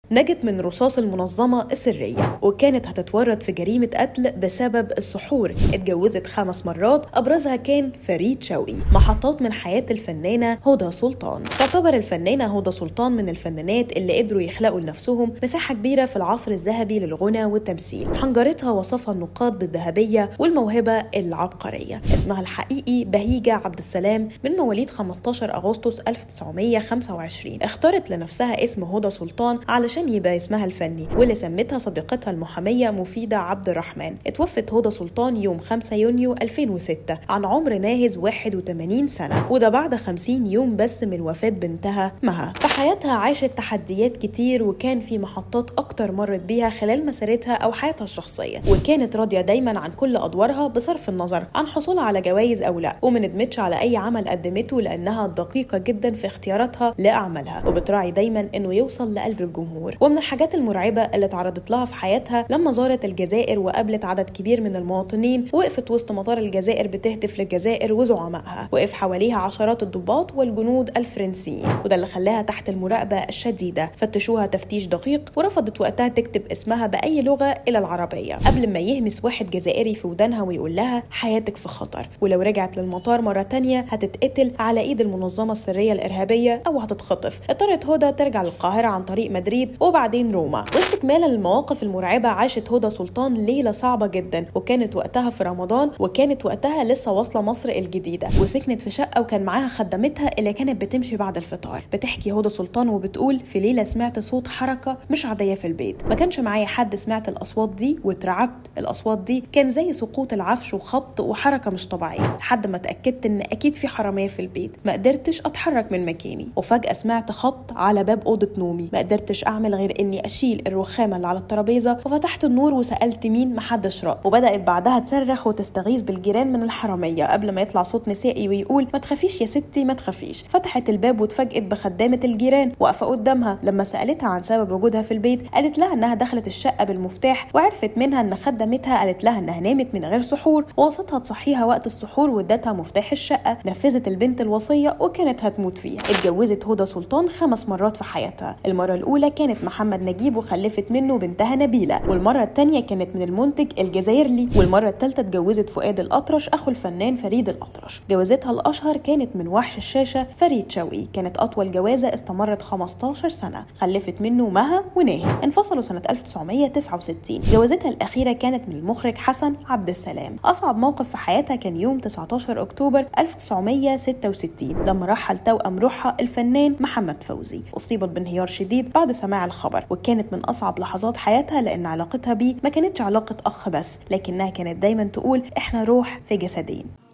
نجت من رصاص المنظمة السرية وكانت هتتورط في جريمة قتل بسبب السحور. اتجوزت 5 مرات، أبرزها كان فريد شوقي. محطات من حياة الفنانة هدى سلطان. تعتبر الفنانة هدى سلطان من الفنانات اللي قدروا يخلقوا لنفسهم مساحة كبيرة في العصر الذهبي للغنى والتمثيل. حنجرتها وصفها النقاد بالذهبية والموهبة العبقرية. اسمها الحقيقي بهيجة عبد السلام، من مواليد 15 أغسطس 1925. اختارت لنفسها اسم هدى سلطان علشان يبقى اسمها الفني، واللي سمتها صديقتها المحامية مفيدة عبد الرحمن. اتوفت هدى سلطان يوم 5 يونيو 2006 عن عمر ناهز 81 سنة، وده بعد 50 يوم بس من وفاة بنتها مها. في حياتها عاشت تحديات كتير، وكان في محطات أكتر مرت بيها خلال مسيرتها أو حياتها الشخصية، وكانت راضية دايما عن كل أدوارها بصرف النظر عن حصولها على جوائز أو لا، وما ندمتش على أي عمل قدمته لأنها دقيقة جدا في اختياراتها لأعمالها، وبتراعي دايما إنه يوصل لقلب الجمهور. ومن الحاجات المرعبة اللي اتعرضت لها في حياتها لما زارت الجزائر وقابلت عدد كبير من المواطنين، وقفت وسط مطار الجزائر بتهتف للجزائر وزعمائها، وقف حواليها عشرات الضباط والجنود الفرنسيين، وده اللي خلاها تحت المراقبة الشديدة. فتشوها تفتيش دقيق، ورفضت وقتها تكتب اسمها بأي لغة إلى العربية، قبل ما يهمس واحد جزائري في ودانها ويقول لها حياتك في خطر، ولو رجعت للمطار مرة تانية هتتقتل على ايد المنظمة السرية الإرهابية أو هتتخطف. اضطرت هدى ترجع للقاهرة عن طريق مدريد وبعدين روما. واستكمالا للمواقف المرعبة، عاشت هدى سلطان ليلة صعبة جدا، وكانت وقتها في رمضان، وكانت وقتها لسه واصلة مصر الجديدة، وسكنت في شقة وكان معاها خدمتها اللي كانت بتمشي بعد الفطار. بتحكي هدى سلطان وبتقول في ليلة سمعت صوت حركة مش عادية في البيت، ما كانش معايا حد، سمعت الأصوات دي واترعبت. الأصوات دي كان زي سقوط العفش وخبط وحركة مش طبيعية، لحد ما اتأكدت ان اكيد في حرامية في البيت. ما قدرتش اتحرك من مكاني، وفجأة سمعت خبط على باب أوضة نومي. ما قدرتش اعمل غير اني اشيل الرخامة اللي على الترابيزة، وفتحت النور وسألت مين، محدش رد. وبدأت بعدها تصرخ وتستغيث بالجيران من الحرامية، قبل ما يطلع صوت نسائي ويقول ما تخافيش يا ستي ما تخافيش. فتحت الباب واتفاجئت بخدامة الجيران واقفة قدامها. لما سألتها عن سبب وجودها في البيت، قالت لها انها دخلت الشقة بالمفتاح، وعرفت منها ان خدمتها قالت لها انها نامت من غير سحور، ووصتها تصحيها وقت السحور وادتها مفتاح الشقة. نفذت البنت الوصية وكانت هتموت فيها. اتجوزت هدى سلطان 5 مرات في حياتها. المرة الأولى كانت محمد نجيب وخلفت منه بنتها نبيلة، والمرة الثانية كانت من المنتج الجزائري، والمرة الثالثة اتجوزت فؤاد الأطرش أخو الفنان فريد الأطرش. جوازتها الأشهر كانت من وحش الشاشة فريد شوقي، كانت أطول جوازة استمرت 15 سنة، خلفت منه مها وناهي. انفصلوا سنة 1969. جوازتها الأخيرة كانت من المخرج حسن عبد السلام. أصعب موقف في حياتها كان يوم 19 أكتوبر 1966 لما رحل توأم روحها الفنان محمد فوزي. أصيبت بانهيار شديد بعد سماع الخبر، وكانت من أصعب لحظات حياتها، لأن علاقتها بيه ما كانتش علاقة أخ بس، لكنها كانت دايما تقول إحنا روح في جسدين.